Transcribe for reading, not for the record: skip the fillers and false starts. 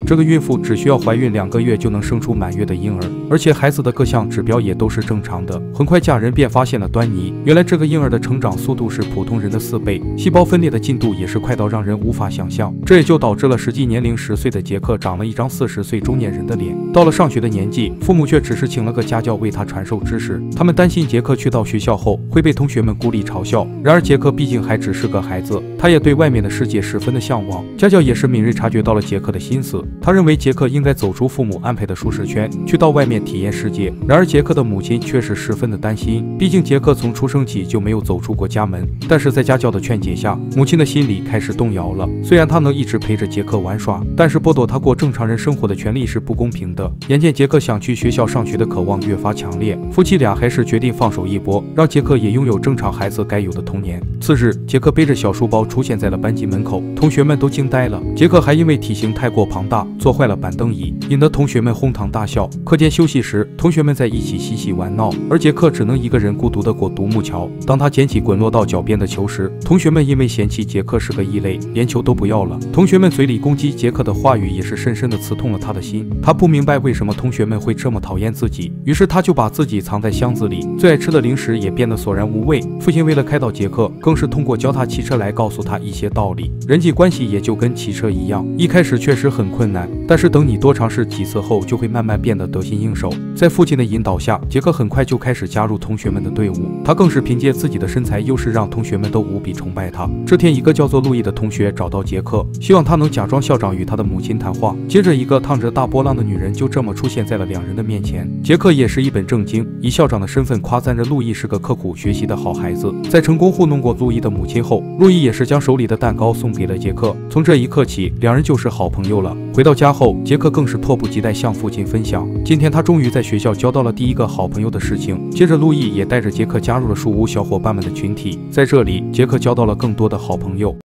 这个孕妇只需要怀孕2个月就能生出满月的婴儿，而且孩子的各项指标也都是正常的。很快家人便发现了端倪，原来这个婴儿的成长速度是普通人的4倍，细胞分裂的进度也是快到让人无法想象。这也就导致了实际年龄10岁的杰克长了一张40岁中年人的脸。到了上学的年纪，父母却只是请了个家教为他传授知识。他们担心杰克去到学校后会被同学们孤立嘲笑。然而杰克毕竟还只是个孩子，他也对外面的世界十分的向往。家教也是敏锐察觉到了杰克的心思，他认为杰克应该走出父母安排的舒适圈，去到外面体验世界。然而杰克的母亲却是十分的担心，毕竟杰克从出生起就没有走出过家门。但是在家教的劝解下，母亲的心里开始动摇了。虽然她能一直陪着杰克玩耍，但是剥夺他过正常人生活的权利是不公平的。眼见杰克想去学校上学的渴望越发强烈，夫妻俩还是决定放手一搏，让杰克也拥有正常孩子该有的童年。次日，杰克背着小书包出现在了班级门口，同学们都惊呆了。杰克还因为体型太过庞大，坐坏了板凳椅，引得同学们哄堂大笑。课间休息时，同学们在一起嬉戏玩闹，而杰克只能一个人孤独地过独木桥。当他捡起滚落到脚边的球时，同学们因为嫌弃杰克是个异类，连球都不要了。同学们嘴里攻击杰克的话语也是深深地刺痛了他的心。他不明白为什么同学们会这么讨厌自己，于是他就把自己藏在箱子里，最爱吃的零食也变得索然无味。父亲为了开导杰克，更是通过教他骑车来告诉他一些道理。人际关系也就跟骑车一样，一开始确实很困难，但是等你多尝试几次后，就会慢慢变得得心应手。在父亲的引导下，杰克很快就开始加入同学们的队伍，他更是凭借自己的身材优势让同学们都无比崇拜他。这天，一个叫做路易的同学找到杰克，希望他能假装校长与他的母亲谈话。接着，一个烫着大波浪的女人就这么出现在了两人的面前。杰克也是一本正经，以校长的身份夸赞着路易是个刻苦学习的好孩子。在成功糊弄过路易的母亲后，路易也是将手里的蛋糕送给了杰克。从这一刻起，两人就是好朋友了。回到家后，杰克更是迫不及待向父亲分享，今天他终于在学校交到了第一个好朋友的事情。接着，路易也带着杰克加入了树屋小伙伴们的群体，在这里，杰克交到了更多的好朋友。